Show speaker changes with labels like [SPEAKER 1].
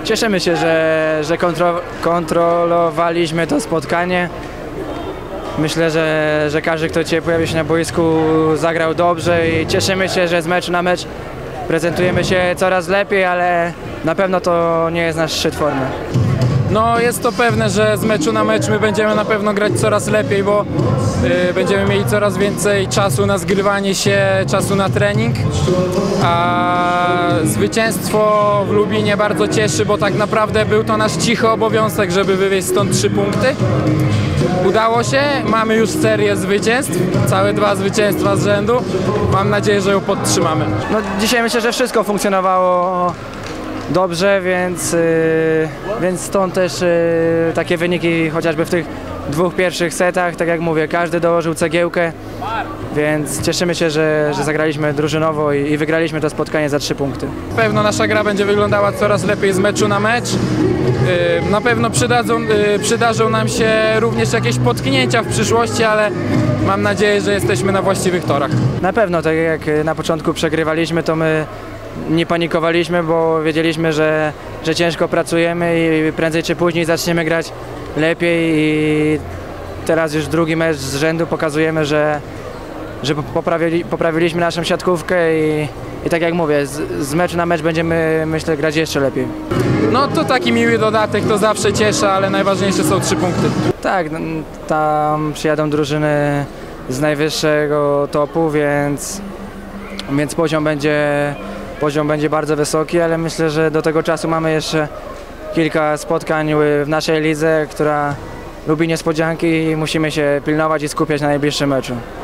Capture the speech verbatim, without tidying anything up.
[SPEAKER 1] cieszymy się, że, że kontro, kontrolowaliśmy to spotkanie. Myślę, że, że każdy, kto dzisiaj pojawił się na boisku, zagrał dobrze i cieszymy się, że z meczu na mecz prezentujemy się coraz lepiej, ale na pewno to nie jest nasz szczyt formy.
[SPEAKER 2] No jest to pewne, że z meczu na mecz my będziemy na pewno grać coraz lepiej, bo y, będziemy mieli coraz więcej czasu na zgrywanie się, czasu na trening, a zwycięstwo w Lubinie bardzo cieszy, bo tak naprawdę był to nasz cichy obowiązek, żeby wywieźć stąd trzy punkty. Udało się, mamy już serię zwycięstw, całe dwa zwycięstwa z rzędu, mam nadzieję, że ją podtrzymamy.
[SPEAKER 1] No, dzisiaj myślę, że wszystko funkcjonowało dobrze, więc, yy, więc stąd też yy, takie wyniki chociażby w tych dwóch pierwszych setach, tak jak mówię, każdy dołożył cegiełkę, więc cieszymy się, że, że zagraliśmy drużynowo i, i wygraliśmy to spotkanie za trzy punkty.
[SPEAKER 2] Na pewno nasza gra będzie wyglądała coraz lepiej z meczu na mecz. Yy, na pewno przydadzą, yy, przydarzą nam się również jakieś potknięcia w przyszłości, ale mam nadzieję, że jesteśmy na właściwych torach.
[SPEAKER 1] Na pewno, tak jak na początku przegrywaliśmy, to my nie panikowaliśmy, bo wiedzieliśmy, że, że ciężko pracujemy i prędzej czy później zaczniemy grać lepiej i teraz już drugi mecz z rzędu pokazujemy, że, że poprawili, poprawiliśmy naszą siatkówkę i, i tak jak mówię, z, z meczu na mecz będziemy, myślę, grać jeszcze lepiej.
[SPEAKER 2] No to taki miły dodatek, to zawsze cieszy, ale najważniejsze są trzy punkty.
[SPEAKER 1] Tak, tam przyjadą drużyny z najwyższego topu, więc, więc poziom będzie Poziom będzie bardzo wysoki, ale myślę, że do tego czasu mamy jeszcze kilka spotkań w naszej lidze, która lubi niespodzianki i musimy się pilnować i skupiać na najbliższym meczu.